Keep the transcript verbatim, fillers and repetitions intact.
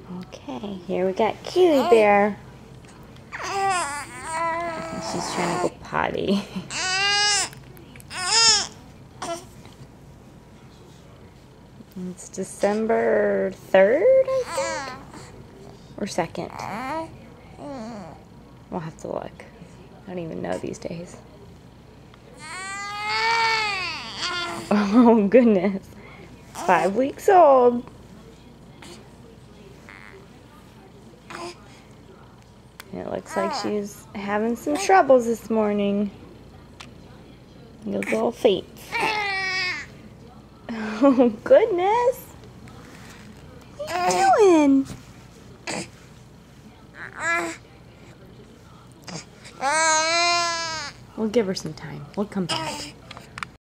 Okay, here we got Kiwi Bear. She's trying to go potty. It's December third, I think? Or second. We'll have to look. I don't even know these days. Oh, goodness. Five weeks old. It looks like she's having some troubles this morning. Those little feet. Oh, goodness. What are you doing? We'll give her some time. We'll come back.